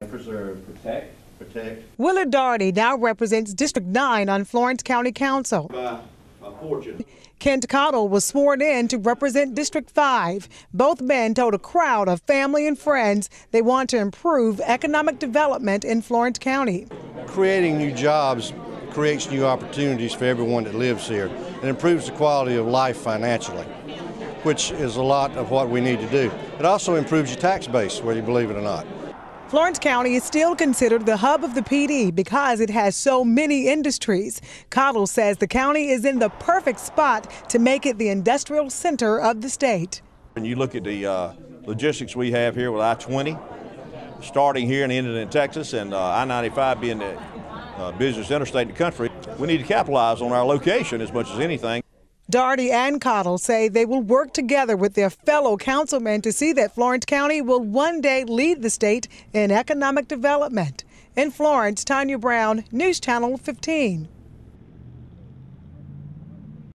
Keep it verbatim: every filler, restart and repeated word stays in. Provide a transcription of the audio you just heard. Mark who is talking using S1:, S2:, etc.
S1: Preserve, protect, protect.
S2: Willard Daugherty now represents District nine on Florence County Council.
S1: By a fortune.
S2: Kent Cottle was sworn in to represent District five. Both men told a crowd of family and friends they want to improve economic development in Florence County.
S3: Creating new jobs creates new opportunities for everyone that lives here and improves the quality of life financially, which is a lot of what we need to do. It also improves your tax base, whether you believe it or not.
S2: Florence County is still considered the hub of the P D because it has so many industries. Cottle says the county is in the perfect spot to make it the industrial center of the state.
S4: When you look at the uh, logistics we have here with I twenty, starting here and ending in Texas, and uh, I ninety-five being the uh, business interstate in the country, we need to capitalize on our location as much as anything.
S2: Daugherty and Cottle say they will work together with their fellow councilmen to see that Florence County will one day lead the state in economic development. In Florence, Tanya Brown, News Channel fifteen.